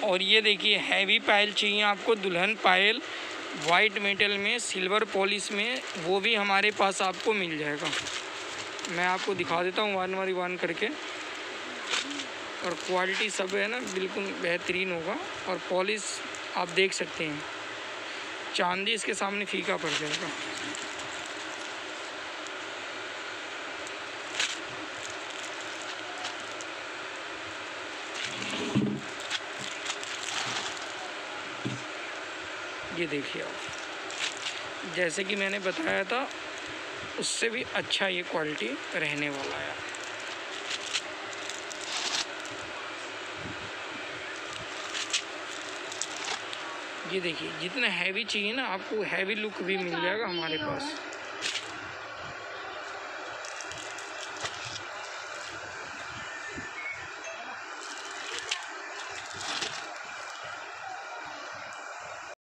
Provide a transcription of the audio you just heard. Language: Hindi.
और ये देखिए हैवी पायल चाहिए आपको, दुल्हन पायल वाइट मेटल में सिल्वर पॉलिश में, वो भी हमारे पास आपको मिल जाएगा। मैं आपको दिखा देता हूँ वन बाई वन करके। और क्वालिटी सब है ना बिल्कुल बेहतरीन होगा। और पॉलिश आप देख सकते हैं, चांदी इसके सामने फीका पड़ जाएगा। ये देखिए आप, जैसे कि मैंने बताया था उससे भी अच्छा ये क्वालिटी रहने वाला है। ये देखिए जितना हैवी चाहिए ना आपको, हैवी लुक भी मिल जाएगा हमारे पास।